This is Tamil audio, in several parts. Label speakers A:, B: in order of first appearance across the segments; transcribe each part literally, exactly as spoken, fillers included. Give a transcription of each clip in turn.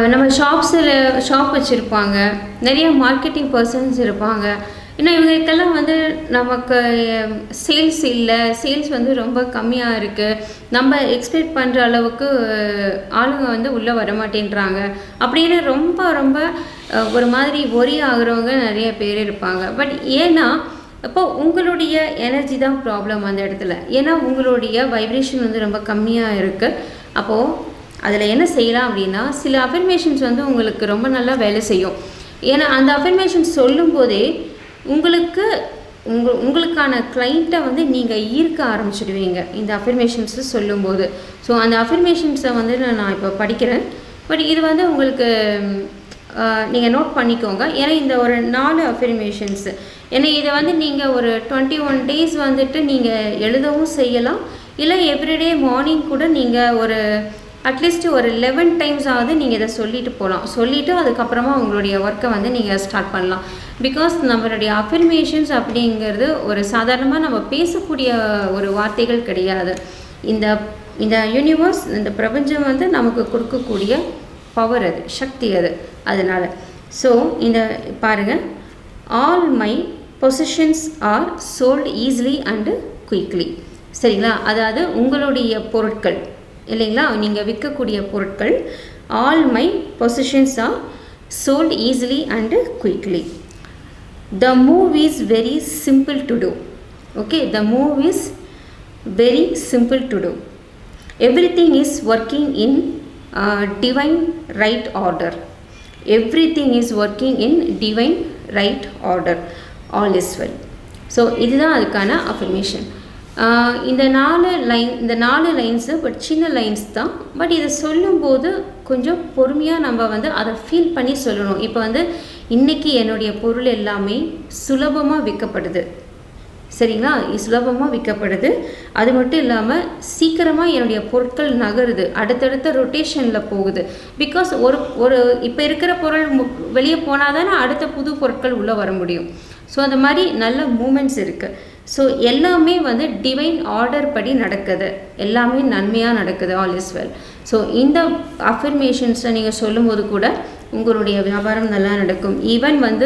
A: நம்ம ஷாப்ஸில் ஷாப் வச்சுருப்பாங்க, நிறைய மார்க்கெட்டிங் பர்சன்ஸ் இருப்பாங்க. ஏன்னா இவங்களுக்கெல்லாம் வந்து நமக்கு சேல்ஸ் இல்லை, சேல்ஸ் வந்து ரொம்ப கம்மியாக இருக்குது, நம்ம எக்ஸ்பெக்ட் பண்ணுற அளவுக்கு ஆளுங்க வந்து உள்ளே வர மாட்டேன்றாங்க அப்படின்னு ரொம்ப ரொம்ப ஒரு மாதிரி ஒரி ஆகுறவங்க நிறைய பேர் இருப்பாங்க. பட் ஏன்னா அப்போ உங்களுடைய எனர்ஜி தான் ப்ராப்ளம் அந்த இடத்துல. ஏன்னா உங்களுடைய வைப்ரேஷன் வந்து ரொம்ப கம்மியாக இருக்குது. அப்போது அதில் என்ன செய்யலாம் அப்படின்னா, சில அஃபர்மேஷன்ஸ் வந்து உங்களுக்கு ரொம்ப நல்லா வேலை செய்யும். ஏன்னா அந்த அஃபர்மேஷன்ஸ் சொல்லும்போதே உங்களுக்கு உங்கள் உங்களுக்கான கிளைண்ட்டை வந்து நீங்கள் ஈர்க்க ஆரம்பிச்சிடுவீங்க இந்த அஃபர்மேஷன்ஸு சொல்லும்போது. ஸோ அந்த அஃபர்மேஷன்ஸை வந்து நான் இப்போ படிக்கிறேன். பட் இது வந்து உங்களுக்கு நீங்கள் நோட் பண்ணிக்கோங்க. ஏன்னா இந்த ஒரு நாலு அஃபர்மேஷன்ஸு, ஏன்னா இதை வந்து நீங்கள் ஒரு டுவெண்ட்டி ஒன் டேஸ் வந்துட்டு நீங்கள் எழுதவும் செய்யலாம். இல்லை எவ்ரிடே மார்னிங் கூட நீங்கள் ஒரு அட்லீஸ்ட் ஒரு லெவன் டைம்ஸ் ஆகுது நீங்கள் இதை சொல்லிட்டு போகலாம். சொல்லிவிட்டு அதுக்கப்புறமா உங்களுடைய ஒர்க்கை வந்து நீங்கள் ஸ்டார்ட் பண்ணலாம். பிகாஸ் நம்மளுடைய அஃபர்மேஷன்ஸ் அப்படிங்கிறது ஒரு சாதாரணமாக நம்ம பேசக்கூடிய ஒரு வார்த்தைகள் கிடையாது. இந்த இந்த யூனிவர்ஸ், இந்த பிரபஞ்சம் வந்து நமக்கு கொடுக்கக்கூடிய பவர், அது சக்தி, அது அதனால். ஸோ இந்த பாருங்கள், all my positions are sold easily and quickly. சரிங்களா? அதாவது உங்களுடைய பொருட்கள் இல்லைங்களா, நீங்கள் விற்கக்கூடிய பொருட்கள், all my positions are sold easily and quickly. The move is very simple to do. Okay, the move is very simple to do. Everything is working in divine right order. Everything is working in divine right order. All is well. So இதுதான் அதுக்கான அஃபர்மேஷன். இந்த நாலு லைன் இந்த நாலு லைன்ஸு பட் சின்ன லைன்ஸ் தான். பட் இதை சொல்லும்போது கொஞ்சம் பொறுமையாக நம்ம வந்து அதை ஃபீல் பண்ணி சொல்லணும். இப்போ வந்து இன்றைக்கி என்னுடைய பொருள் எல்லாமே சுலபமாக விற்கப்படுது. சரிங்களா? சுலபமாக விற்கப்படுது. அது மட்டும் இல்லாமல் சீக்கிரமாக என்னுடைய பொருட்கள் நகருது, அடுத்தடுத்த ரொட்டேஷனில் போகுது. பிகாஸ் ஒரு ஒரு இப்போ இருக்கிற பொருள் வெளியே போனால் தானே அடுத்த புது பொருட்கள் உள்ளே வர முடியும். ஸோ அந்த மாதிரி நல்ல மூமெண்ட்ஸ் இருக்குது. ஸோ எல்லாமே வந்து டிவைன் ஆர்டர் படி நடக்குது, எல்லாமே நன்மையாக நடக்குது. All is well. ஸோ இந்த அஃபர்மேஷன்ஸை நீங்கள் சொல்லும்போது கூட உங்களுடைய வியாபாரம் நல்லா நடக்கும். ஈவன் வந்து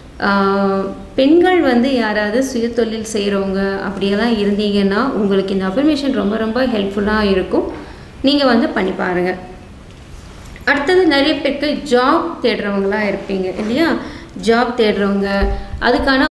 A: பெண்கள் வந்து யாராவது சுய தொழில் செய்கிறவங்க அப்படியெல்லாம் இருந்தீங்கன்னா உங்களுக்கு இந்த அஃபர்மேஷன் ரொம்ப ரொம்ப ஹெல்ப்ஃபுல்லாக இருக்கும். நீங்கள் வந்து பண்ணி பாருங்கள். அடுத்தது நிறைய பேருக்கு ஜாப் தேடுறவங்களாக இருப்பீங்க இல்லையா? ஜாப் தேடுறவங்க, அதுக்கான